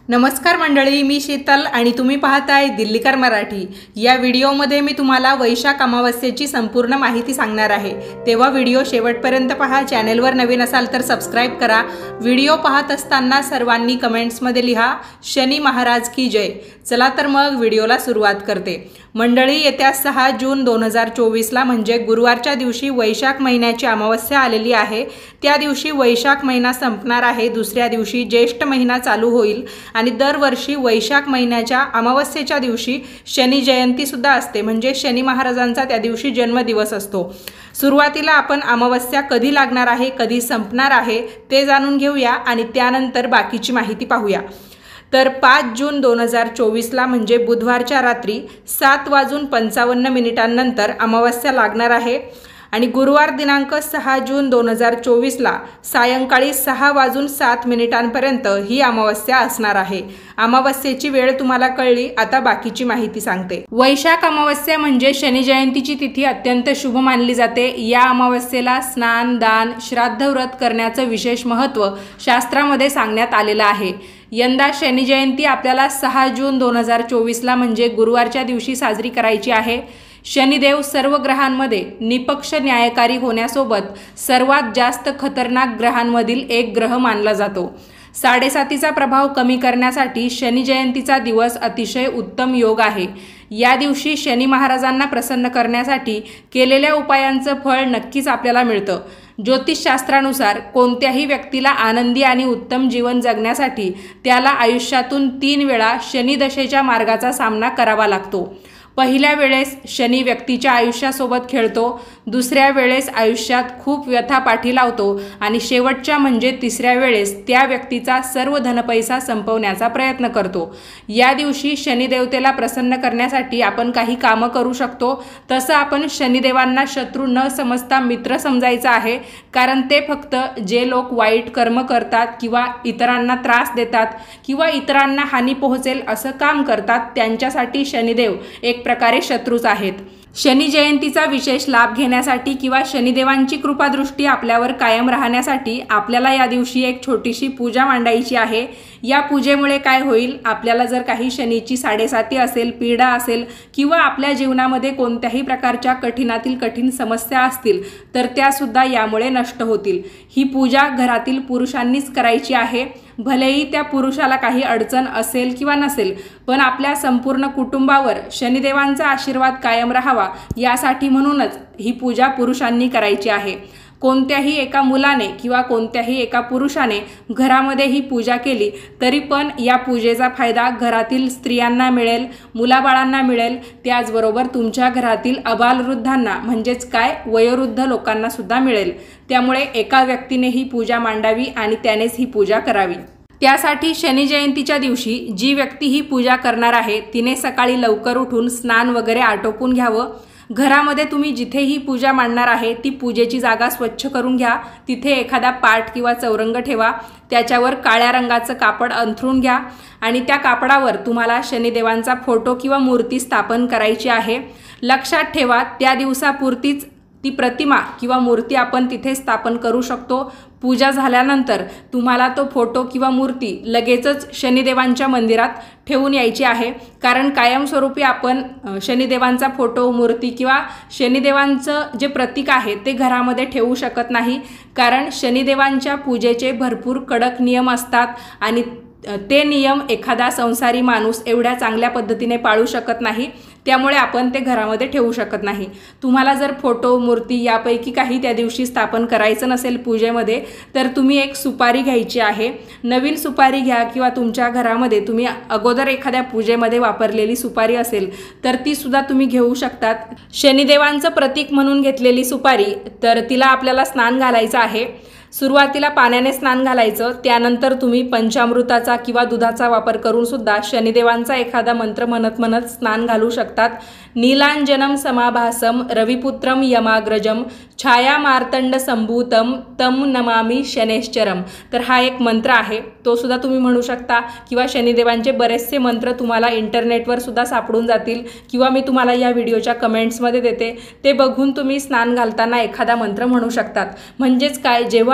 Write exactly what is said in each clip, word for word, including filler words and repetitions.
नमस्कार मंडळी, मी शीतल आणि तुम्ही पाहताय दिल्लीकर मराठी। या व्हिडिओमध्ये मी तुम्हाला वैशाख अमावस्येची संपूर्ण माहिती सांगणार आहे, तेव्हा व्हिडिओ शेवटपर्यंत पहा। चॅनलवर नवीन असाल तर सबस्क्राइब करा। व्हिडिओ पाहत असताना सर्वांनी कमेंट्समध्ये लिहा शनी महाराज की जय। चला तर मग व्हिडिओला सुरुवात करते। मंडळी, येत्या सहा जून दोन हजार चोवीस ला म्हणजे गुरुवारच्या दिवशी वैशाख महिन्याची अमावस्या आलेली आहे। त्या दिवशी वैशाख महिना संपणार आहे, दुसऱ्या दिवशी ज्येष्ठ महिना चालू होईल आणि दरवर्षी वैशाख महिन्याच्या अमावस्येच्या दिवशी शनी जयंती सुद्धा असते, म्हणजे शनी महाराजांचा त्या दिवशी जन्मदिवस असतो। सुरुवातीला आपण अमावस्या कधी लागणार आहे, कधी संपणार आहे ते जाणून घेऊया आणि त्यानंतर बाकीची माहिती पाहूया। तर पाच जून दोन हजार चोवीस ला म्हणजे बुधवारच्या रात्री सात वाजून पंचावन्न मिनिटांनंतर अमावस्या लागणार आहे आणि गुरुवार दिनांक सहा जून दोन हजार चोवीस ला सायंकाळी सहा वाजून सात मिनिटांपर्यंत ही अमावस्या असणार आहे। अमावस्येची वेळ तुम्हाला कळली, आता बाकीची माहिती सांगते। वैशाख अमावस्या म्हणजे शनी जयंतीची तिथी अत्यंत शुभ मानली जाते। या अमावस्येला स्नान, दान, श्राद्ध व्रत करण्याचं विशेष महत्त्व शास्त्रामध्ये सांगण्यात आलेलं आहे। यंदा शनी जयंती आपल्याला सहा जून दोन हजार चोवीस ला म्हणजे गुरुवारच्या दिवशी साजरी करायची आहे। शनिदेव सर्व ग्रहांमध्ये निपक्ष न्यायकारी होण्यासोबत सर्वात जास्त खतरनाक ग्रहांमधील एक ग्रह मानला जातो। साडेसातीचा प्रभाव कमी करण्यासाठी शनी जयंतीचा दिवस अतिशय उत्तम योग आहे। या दिवशी शनी महाराजांना प्रसन्न करण्यासाठी केलेल्या उपायांचं फळ नक्कीच आपल्याला मिळतं। ज्योतिषशास्त्रानुसार कोणत्याही व्यक्तीला आनंदी आणि उत्तम जीवन जगण्यासाठी त्याला आयुष्यातून तीन वेळा शनिदशेच्या मार्गाचा सामना करावा लागतो। पहिल्या वेळेस शनी व्यक्तीच्या आयुष्यासोबत खेळतो, दुसऱ्या वेळेस आयुष्यात खूप व्यथा पाठी लावतो आणि शेवटच्या म्हणजे तिसऱ्या वेळेस त्या व्यक्तीचा सर्व धनपैसा संपवण्याचा प्रयत्न करतो। या दिवशी शनिदेवतेला प्रसन्न करण्यासाठी आपण काही कामं करू शकतो। तसं आपण शनिदेवांना शत्रू न समजता मित्र समजायचं आहे, कारण ते फक्त जे लोक वाईट कर्म करतात किंवा इतरांना त्रास देतात किंवा इतरांना हानी पोहोचेल असं काम करतात त्यांच्यासाठी शनिदेव एक प्रकारे शत्रूच आहेत। शनी जयंतीचा विशेष लाभ घेण्यासाठी किंवा शनिदेवांची कृपादृष्टी आपल्यावर कायम राहण्यासाठी आपल्याला या दिवशी एक छोटीशी पूजा मांडायची आहे। या पूजेमुळे काय होईल, आपल्याला जर काही शनीची साडेसाती असेल, पीडा असेल किंवा आपल्या जीवनामध्ये कोणत्याही प्रकारच्या कठीणातील कठीण समस्या असतील तर त्या सुद्धा यामुळे नष्ट होतील। ही पूजा घरातील पुरुषांनीच करायची आहे। भलेही त्या पुरुषाला काही अडचण असेल किंवा नसेल, पण आपल्या संपूर्ण कुटुंबावर शनिदेवांचा आशीर्वाद कायम राहावा यासाठी म्हणूनच ही पूजा पुरुषांनी करायची आहे। कोणत्याही एका मुलाने किंवा कोणत्याही एका पुरुषाने घरामध्ये ही पूजा केली तरी पण या पूजेचा फायदा घरातील स्त्रियांना मिळेल, मुलाबाळांना मिळेल, त्याचबरोबर तुमच्या घरातील अबालवृद्धांना म्हणजेच काय वयोवृद्ध लोकांना सुद्धा मिळेल। त्यामुळे एका व्यक्तीने ही पूजा मांडावी आणि त्यानेच ही पूजा करावी। त्यासाठी शनी जयंतीच्या दिवशी जी व्यक्ती ही पूजा करणार आहे तिने सकाळी लवकर उठून स्नान वगैरे आटोपून घ्यावं। घरामध्ये तुम्ही जिथे ही पूजा मांडणार आहे ती पूजेची जागा स्वच्छ करून घ्या। तिथे एखादा पाट किंवा चौरंग ठेवा, त्याच्यावर काळ्या रंगाचं कापड अंथरून घ्या आणि त्या कापडावर तुम्हाला शनिदेवांचा फोटो किंवा मूर्ती स्थापन करायची आहे। लक्षात ठेवा, त्या दिवसापुरतीच ती प्रतिमा किंवा मूर्ती आपण तिथे स्थापन करू शकतो। पूजा झाल्यानंतर तुम्हाला तो फोटो किंवा मूर्ती लगेचच शनिदेवांच्या मंदिरात ठेवून यायची आहे, कारण कायमस्वरूपी आपण शनिदेवांचा फोटो, मूर्ती किंवा शनिदेवांचं जे प्रतीक आहे ते घरामध्ये ठेवू शकत नाही, कारण शनिदेवांच्या पूजेचे भरपूर कडक नियम असतात आणि ते नियम एखादा संसारी माणूस एवढ्या चांगल्या पद्धतीने पाळू शकत नाही, त्यामुळे आपण ते घरामध्ये ठेवू शकत नाही। तुम्हाला जर फोटो, मूर्ती यापैकी काही त्या दिवशी स्थापन करायचं नसेल पूजेमध्ये तर तुम्ही एक सुपारी घ्यायची आहे। नवीन सुपारी घ्या किंवा तुमच्या घरामध्ये तुम्ही अगोदर एखाद्या पूजेमध्ये वापरलेली सुपारी असेल तर ती सुद्धा तुम्ही घेऊ शकतात। शनिदेवांचं प्रतीक म्हणून घेतलेली सुपारी, तर तिला आपल्याला स्नान घालायचं आहे। सुरुवातीला पाण्याने स्नान घालायचं, त्यानंतर तुम्ही पंचामृताचा किंवा दुधाचा वापर करून सुद्धा शनिदेवांचा एखादा मंत्र म्हणत म्हणत स्नान घालू शकतात। नीलांजनम समाभासम रविपुत्रम यमाग्रजम छाया मार्तंड संभूतम तम नमामि शनेश्चरम। तर हा एक मंत्र आहे, तो सुद्धा तुम्ही म्हणू शकता किंवा शनिदेवांचे बरेचसे मंत्र तुम्हाला इंटरनेटवर सुद्धा सापडून जातील किंवा मी तुम्हाला या व्हिडिओच्या कमेंट्समध्ये देते, ते बघून तुम्ही स्नान घालताना एखादा मंत्र म्हणू शकतात। म्हणजेच काय, जेव्हा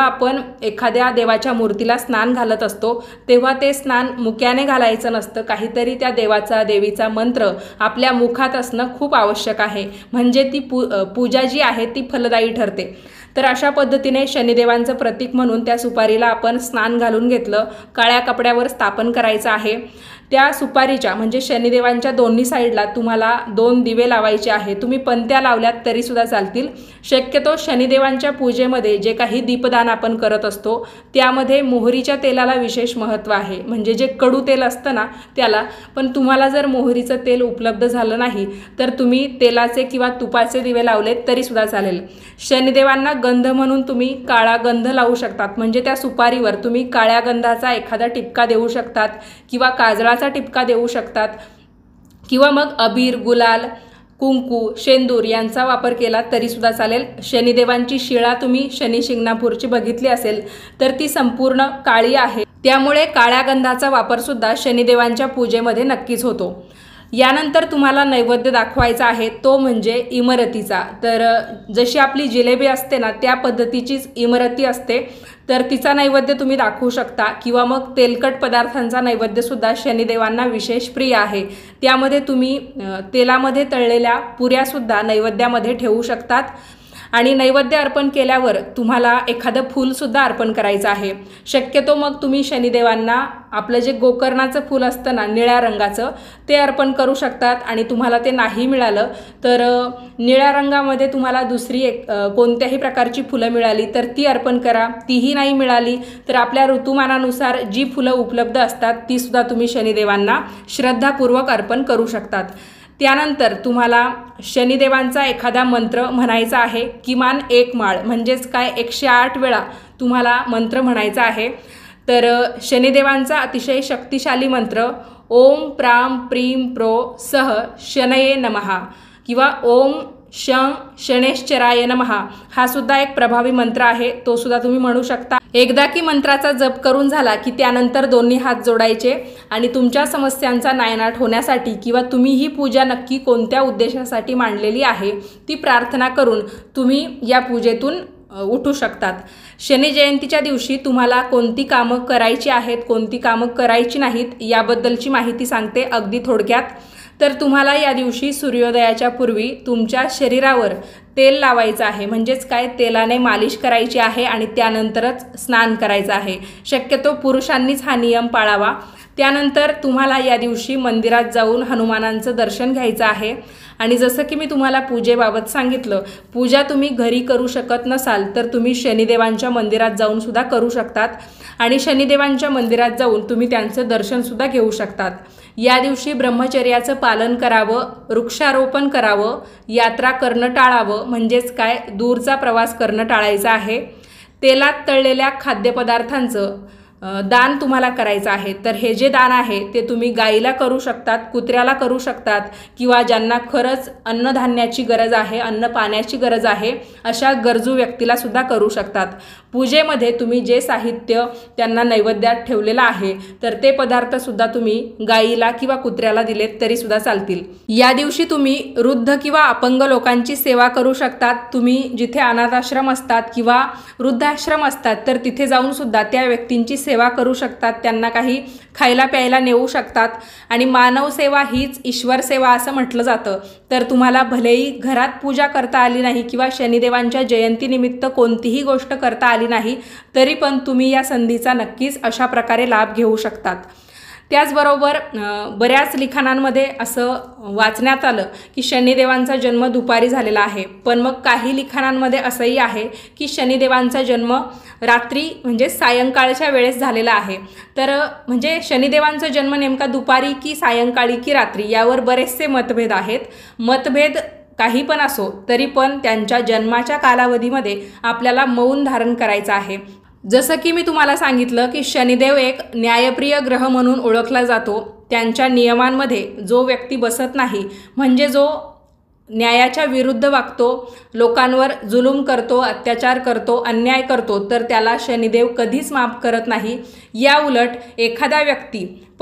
आपण एखाद्या देवाच्या मूर्तीला स्नान घालत असतो तेव्हा ते स्नान मुक्याने घालायचं नसतं, काहीतरी त्या देवाचा देवीचा मंत्र आपल्या मुखात असणं खूप आवश्यक आहे, म्हणजे ती पू पूजा जी आहे ती फलदायी ठरते। तर अशा पद्धतीने शनिदेवांचं प्रतीक म्हणून त्या सुपारीला आपण स्नान घालून घेतलं, काळ्या कपड्यावर स्थापन करायचं आहे। त्या सुपारीच्या म्हणजे शनिदेवांच्या दोन्ही साईडला तुम्हाला दोन दिवे लावायचे आहे। तुम्ही पंत्या लावल्यात तरी सुद्धा चालतील। शक्यतो शनिदेवांच्या पूजेमध्ये जे काही दीपदान आपण करत असतो त्यामध्ये मोहरीच्या तेलाला विशेष महत्त्व आहे, म्हणजे जे कडू तेल असतं ना त्याला। पण तुम्हाला जर मोहरीचं तेल उपलब्ध झालं नाही तर तुम्ही तेलाचे किंवा तुपाचे दिवे लावलेत तरी सुद्धा चालेल। शनिदेवांना गंध म्हणून तुम्ही काळा गंध लावू शकतात, म्हणजे त्या सुपारीवर तुम्ही काळ्या गंधाचा एखादा टिपका देऊ शकतात किंवा काजळाचा टिपका देऊ शकतात, किंवा मग अबीर, गुलाल, कुंकू, शेंदूर यांचा वापर केला तरी सुद्धा चालेल। शनिदेवांची शिळा तुम्ही शनी शिंगणापूरची बघितली असेल तर ती संपूर्ण काळी आहे, त्यामुळे काळ्या गंधाचा वापर सुद्धा शनिदेवांच्या पूजेमध्ये नक्कीच होतो। यानंतर तुम्हाला नैवेद्य दाखवायचा आहे तो म्हणजे इमरतीचा। तर जशी आपली जिलेबी असते ना त्या पद्धतीचीच इमरती असते, तर तिचा नैवेद्य तुम्ही दाखवू शकता, किंवा मग तेलकट पदार्थांचा नैवेद्य सुद्धा शनिदेवांना विशेष प्रिय आहे। त्यामध्ये तुम्ही तेलामध्ये तळलेल्या पुऱ्या सुद्धा नैवेद्यामध्ये ठेवू शकतात। आणि नैवेद्य अर्पण केल्यावर तुम्हाला एखादं फूल सुद्धा अर्पण करायचं आहे। शक्यतो मग तुम्ही शनिदेवांना आपलं जे गोकर्णाचं फूल असतं ना निळ्या रंगाचं ते अर्पण करू शकतात। आणि तुम्हाला ते नाही मिळालं तर निळ्या रंगामध्ये तुम्हाला दुसरी एक कोणत्याही प्रकारची फुलं मिळाली तर ती अर्पण करा। तीही नाही मिळाली तर आपल्या ऋतुमानानुसार जी फुलं उपलब्ध असतात ती सुद्धा तुम्ही शनिदेवांना श्रद्धापूर्वक अर्पण करू शकतात। त्यानंतर तुम्हाला शनिदेवांचा एखादा मंत्र म्हणायचा आहे, किमान एक माळ म्हणजेच काय एकशे आठ वेळा तुम्हाला मंत्र म्हणायचा आहे। तर शनिदेवांचा अतिशय शक्तिशाली मंत्र ओम प्राम प्रीम प्रो सह शनये नमः किंवा ओम शं शनेश्चराय नमः हा सुद्धा एक प्रभावी मंत्र आहे, तो सुद्धा तुम्ही म्हणू शकता। एकदा की मंत्राचा जप करून झाला की त्यानंतर दोन्ही हात जोडायचे आणि तुमच्या समस्यांचा नायनाट होण्यासाठी किंवा तुम्ही ही पूजा नक्की कोणत्या उद्देशासाठी मांडलेली आहे ती प्रार्थना करून तुम्ही या पूजेतून उठू शकतात। शनी जयंतीच्या दिवशी तुम्हाला कोणती कामं करायची आहेत, कोणती कामं करायची नाहीत याबद्दलची माहिती सांगते अगदी थोडक्यात। तर तुम्हाला या दिवशी सूर्योदयाच्या पूर्वी तुमच्या शरीरावर तेल लावायचं आहे, म्हणजेच काय तेलाने मालिश करायची आहे आणि त्यानंतरच स्नान करायचं आहे। शक्यतो पुरुषांनीच हा नियम पाळावा। त्यानंतर तुम्हाला या दिवशी मंदिरात जाऊन हनुमानांचं दर्शन घ्यायचं आहे। आणि जसं की मी तुम्हाला पूजेबाबत सांगितलं, पूजा तुम्ही घरी करू शकत नसाल तर तुम्ही शनिदेवांच्या मंदिरात जाऊन सुद्धा करू शकतात आणि शनिदेवांच्या मंदिरात जाऊन तुम्ही त्यांचं दर्शन सुद्धा घेऊ शकतात। या दिवशी ब्रह्मचर्याचं पालन करावं, वृक्षारोपण करावं, यात्रा करणं टाळावं, म्हणजेच काय दूरचा प्रवास करणं टाळायचं आहे। तेलात तळलेल्या खाद्यपदार्थांचं दान तुम्हाला करायचं आहे। तर हे जे दान आहे ते तुम्ही गाईला करू शकतात, कुत्र्याला करू शकतात, किंवा ज्यांना खरंच अन्नधान्याची गरज आहे, अन्न पाण्याची गरज आहे अशा गरजू व्यक्तीला सुद्धा करू शकतात। पूजेमध्ये तुम्ही जे साहित्य त्यांना नैवेद्यात ठेवलेलं आहे तर ते पदार्थ सुद्धा तुम्ही गाईला किंवा कुत्र्याला दिलेत तरी सुद्धा चालतील। या दिवशी तुम्ही वृद्ध किंवा अपंग लोकांची सेवा करू शकतात। तुम्ही जिथे अनाथाश्रम असतात किंवा वृद्धाश्रम असतात तर तिथे जाऊन सुद्धा त्या व्यक्तींची सेवा करू शकतात, त्यांना काही खायला प्यायला नेऊ शकतात। आणि मानव सेवा हीच ईश्वर सेवा असं म्हटलं जातं। तर तुम्हाला भलेही घरात पूजा करता आली नाही किंवा शनिदेवांच्या जयंतीनिमित्त कोणतीही गोष्ट करता आली नाही तरी पण तुम्ही या संधीचा नक्कीच अशा प्रकारे लाभ घेऊ शकतात। त्याचबरोबर बऱ्याच लिखाणांमध्ये असं वाचण्यात आलं की शनिदेवांचा जन्म दुपारी झालेला आहे, पण मग काही लिखाणांमध्ये असंही आहे की शनिदेवांचा जन्म रात्री म्हणजे सायंकाळच्या वेळेस झालेला आहे। तर म्हणजे शनिदेवांचा जन्म नेमका दुपारी की सायंकाळी की रात्री यावर बरेचसे मतभेद आहेत। मतभेद काही पण असो तरी पण त्यांच्या जन्माच्या कालावधीमध्ये आपल्याला मौन धारण करायचं आहे। जसं की मी तुम्हाला सांगितलं की शनिदेव एक न्यायप्रिय ग्रह म्हणून ओळखला जातो। त्यांच्या नियमांमध्ये जो व्यक्ती बसत नाही, म्हणजे जो न्यायाच्या विरुद्ध वागतो, लोकांवर जुलूम करतो, अत्याचार करतो, अन्याय करतो, तर त्याला शनिदेव कधीच माफ करत नाही। या उलट एखादा व्यक्ती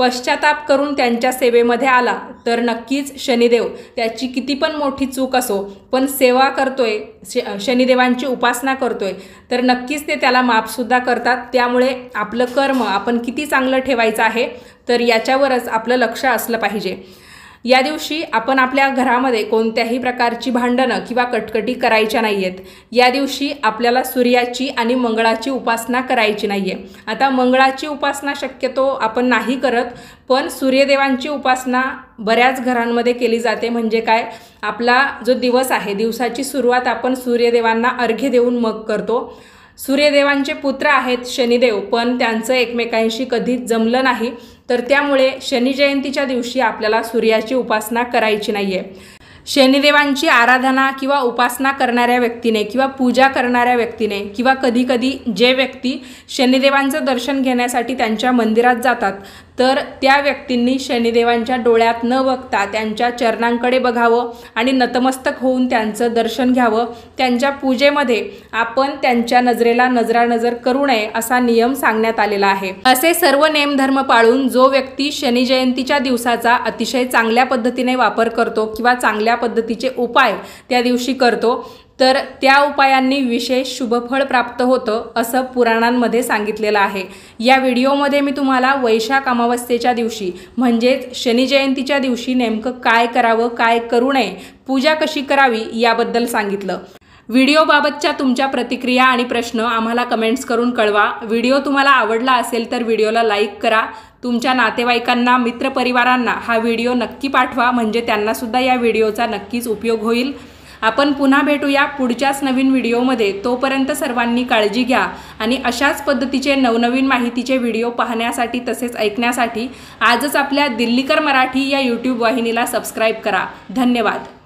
पश्चाताप करून त्यांच्या सेवेमध्ये आला तर नक्कीच शनिदेव त्याची किती पण मोठी चूक असो पण सेवा करतोय, शनिदेवांची उपासना करतोय तर नक्कीच ते त्याला माफसुद्धा करतात। त्यामुळे आपलं कर्म आपण किती चांगलं ठेवायचं आहे तर याच्यावरच आपलं लक्ष असलं पाहिजे। या दिवशी आपण आपल्या घरामध्ये कोणत्याही प्रकारची भांडणं किंवा कटकटी करायच्या नाही आहेत। या दिवशी आपल्याला सूर्याची आणि मंगळाची उपासना करायची नाही आहे। आता मंगळाची उपासना शक्यतो आपण नाही करत, पण सूर्यदेवांची उपासना बऱ्याच घरांमध्ये केली जाते। म्हणजे काय, आपला जो दिवस आहे, दिवसाची सुरुवात आपण सूर्यदेवांना अर्घ्य देऊन मग करतो। सूर्यदेवांचे पुत्र आहेत शनिदेव, पण त्यांचं एकमेकांशी कधीच जमलं नाही, तर त्यामुळे शनी जयंतीच्या दिवशी आपल्याला सूर्याची उपासना करायची नाही आहे। शनिदेवांची आराधना किंवा उपासना करणाऱ्या व्यक्तीने किंवा पूजा करणाऱ्या व्यक्तीने किंवा कधीकधी जे व्यक्ती शनिदेवांचं दर्शन घेण्यासाठी त्यांच्या मंदिरात जातात तर त्या व्यक्तींनी शनिदेवांच्या डोळ्यात न बघता त्यांच्या चरणांकडे बघावं आणि नतमस्तक होऊन त्यांचं दर्शन घ्यावं। त्यांच्या पूजेमध्ये आपण त्यांच्या नजरेला नजरानजर करू नये असा नियम सांगण्यात आलेला आहे। असे सर्व नेमधर्म पाळून जो व्यक्ती शनी जयंतीच्या दिवसाचा अतिशय चांगल्या पद्धतीने वापर करतो किंवा चांगल्या पद्धतीचे उपाय त्या दिवशी करतो तर त्या उपायांनी विशेष शुभफळ प्राप्त होतं असं पुराणांमध्ये सांगितलेलं आहे। या व्हिडिओमध्ये मी तुम्हाला वैशाख अमावस्येच्या दिवशी म्हणजेच शनी जयंतीच्या दिवशी नेमकं काय करावं, काय करू नये, पूजा कशी करावी याबद्दल सांगितलं। व्हिडिओबाबतच्या तुमच्या प्रतिक्रिया आणि प्रश्न आम्हाला कमेंट्स करून कळवा। व्हिडिओ तुम्हाला आवडला असेल तर व्हिडिओला लाईक करा। तुमच्या नातेवाईकांना, मित्रपरिवारांना हा व्हिडिओ नक्की पाठवा, म्हणजे त्यांनासुद्धा या व्हिडिओचा नक्कीच उपयोग होईल। आपण पुन्हा भेटूया पुढच्याच नवीन व्हिडिओमध्ये। तोपर्यंत सर्वांनी काळजी घ्या आणि अशाच पद्धतीचे नवनवीन माहितीचे व्हिडिओ पाहण्यासाठी तसेच ऐकण्यासाठी आजच आपल्या दिल्लीकर मराठी या यूट्यूब वाहिनीला सबस्क्राईब करा। धन्यवाद।